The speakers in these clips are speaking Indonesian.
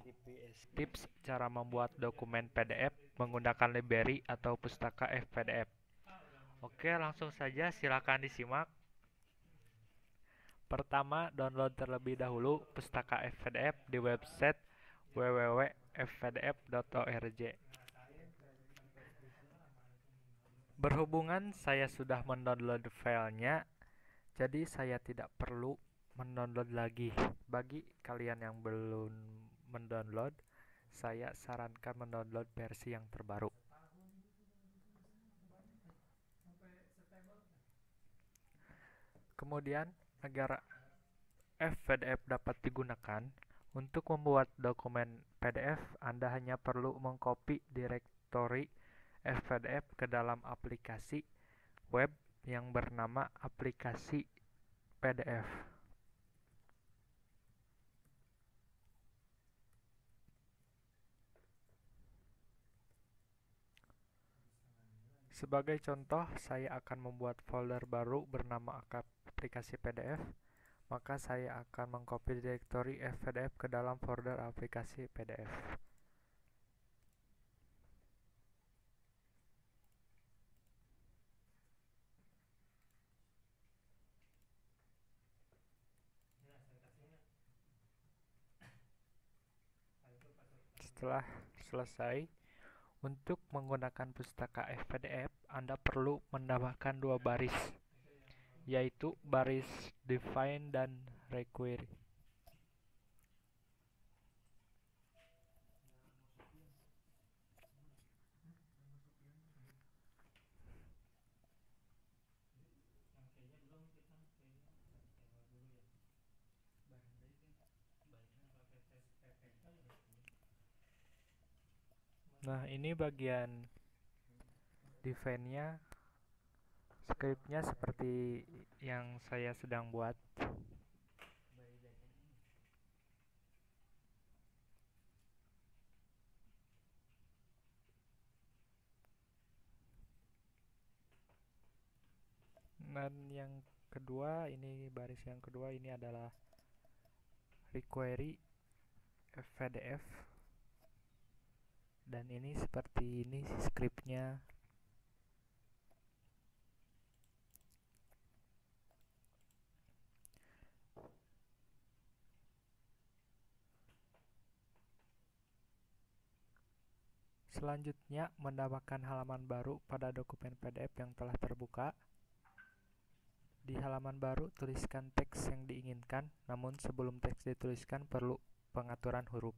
Tips cara membuat dokumen PDF menggunakan library atau pustaka FPDF. Oke, langsung saja silakan disimak. Pertama, download terlebih dahulu pustaka FPDF di website www.fpdf.org. Berhubungan saya sudah mendownload filenya, jadi saya tidak perlu mendownload lagi. Bagi kalian yang belum mendownload, saya sarankan mendownload versi yang terbaru. Kemudian, agar FPDF dapat digunakan, untuk membuat dokumen PDF, Anda hanya perlu mengcopy direktori FPDF ke dalam aplikasi web yang bernama aplikasi PDF. Sebagai contoh, saya akan membuat folder baru bernama aplikasi PDF. Maka saya akan mengcopy direktori FPDF ke dalam folder aplikasi PDF. Setelah selesai, untuk menggunakan pustaka FPDF, Anda perlu menambahkan dua baris, yaitu baris define dan require. Nah, ini bagian define-nya, script-nya seperti yang saya sedang buat. Dan yang kedua, ini baris yang kedua ini adalah require FPDF. Dan ini seperti ini scriptnya. Selanjutnya, menambahkan halaman baru pada dokumen PDF yang telah terbuka. Di halaman baru, tuliskan teks yang diinginkan, namun sebelum teks dituliskan perlu pengaturan huruf.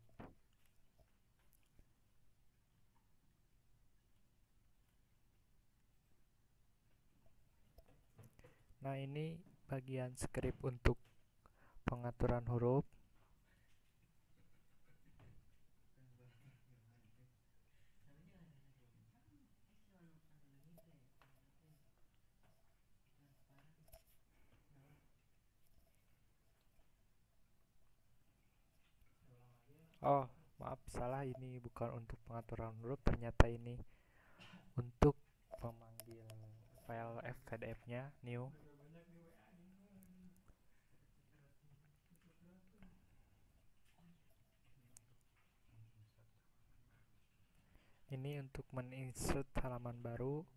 Nah, ini bagian script untuk pengaturan huruf. Oh, maaf, salah, ini bukan untuk pengaturan huruf, ternyata ini untuk memanggil file FPDF-nya, new. Ini untuk meninsert halaman baru.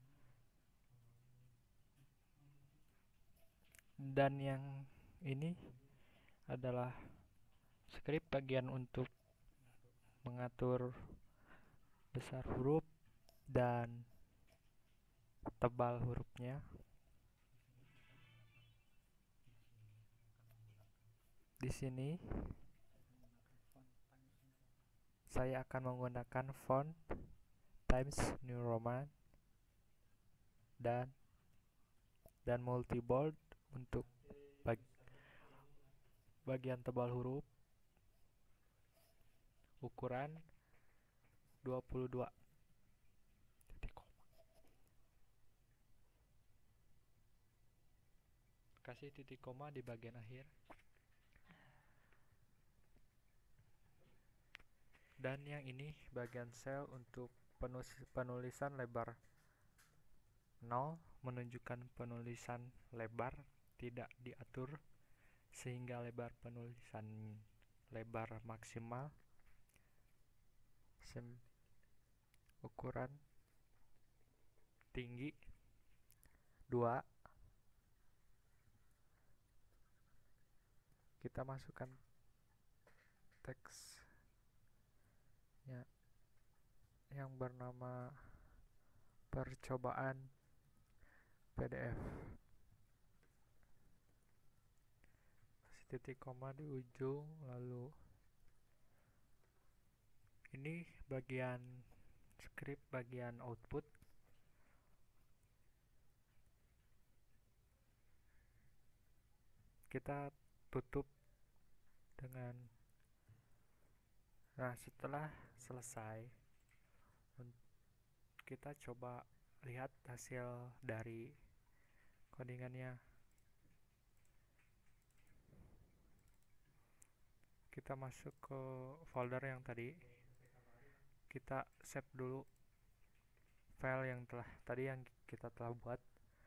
Dan yang ini adalah script bagian untuk mengatur besar huruf dan tebal hurufnya. Di sini saya akan menggunakan font Times New Roman dan multibold untuk bagian tebal huruf, ukuran 22. Kasih titik koma di bagian akhir. Dan yang ini bagian sel untuk penulisan lebar 0, menunjukkan penulisan lebar tidak diatur sehingga lebar penulisan lebar maksimal ukuran tinggi 2. Kita masukkan teksnya yang bernama percobaan PDF. Titik koma di ujung, lalu ini bagian script, bagian output. Kita tutup dengan, nah setelah selesai kita coba lihat hasil dari codingannya. Kita masuk ke folder yang tadi, kita save dulu file yang kita telah buat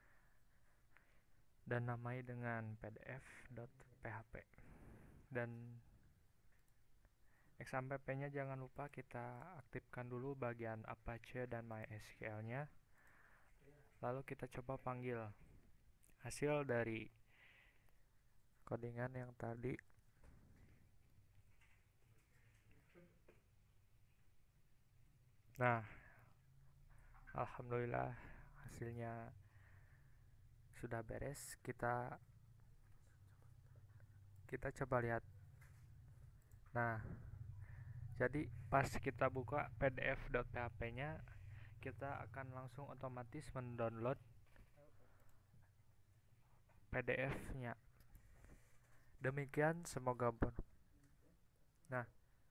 dan namai dengan pdf.php, dan XAMPP nya jangan lupa kita aktifkan dulu bagian Apache dan MySQL nya, lalu kita coba panggil hasil dari codingan yang tadi. Nah, alhamdulillah hasilnya sudah beres. Kita coba lihat. Nah, jadi pas kita buka pdf.php nya, kita akan langsung otomatis mendownload PDF nya. Demikian, semoga nah,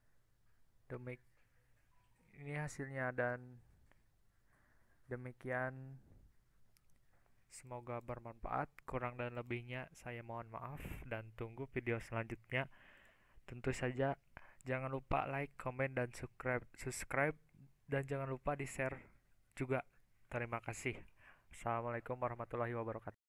ini hasilnya, dan demikian, semoga bermanfaat. Kurang dan lebihnya saya mohon maaf, dan tunggu video selanjutnya. Tentu saja jangan lupa like, komen, dan subscribe, dan jangan lupa di share juga. Terima kasih. Assalamualaikum warahmatullahi wabarakatuh.